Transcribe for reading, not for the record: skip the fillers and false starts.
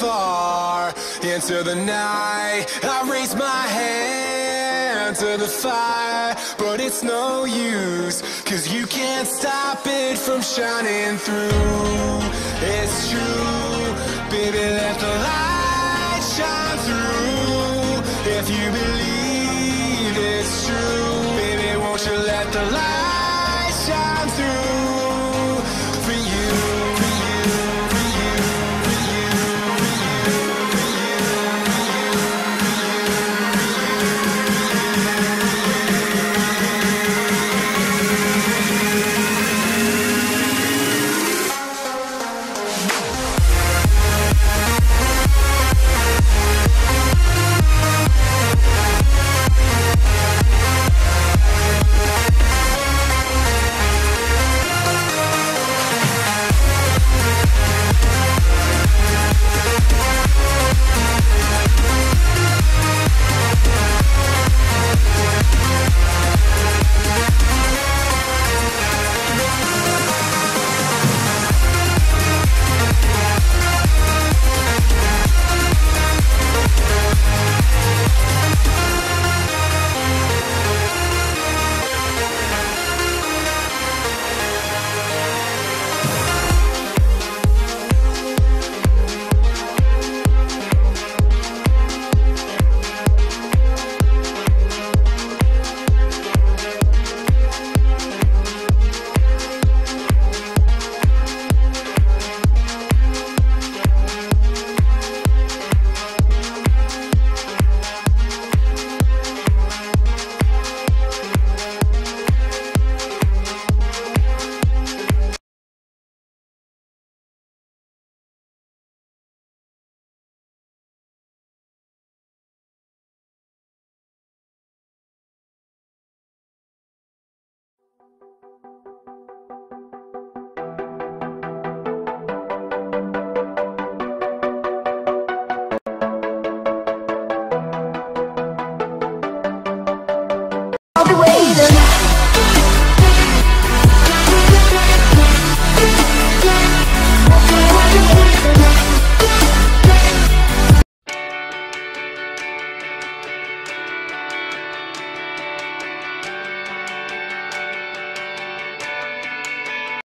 far into the night. I raise my hand to the fire, but it's no use, 'cause you can't stop it from shining through. It's true, baby, let the light shine through. If you believe it's true, baby, won't you let the light shine through for you, for you, for you, for you, for you, for you.